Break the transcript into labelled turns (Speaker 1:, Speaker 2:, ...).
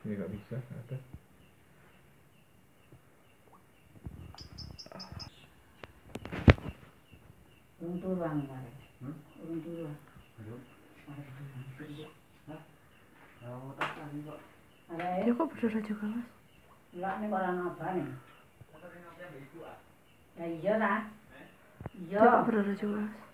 Speaker 1: Ini nggak bisa, ada.
Speaker 2: Urung turu kemarin. Urung turu.
Speaker 3: Dia kok berdarah juga, Mas?
Speaker 2: Enggak, ini orang apa nih? Ya iya lah. Iya.
Speaker 3: Dia kok berdarah juga, Mas?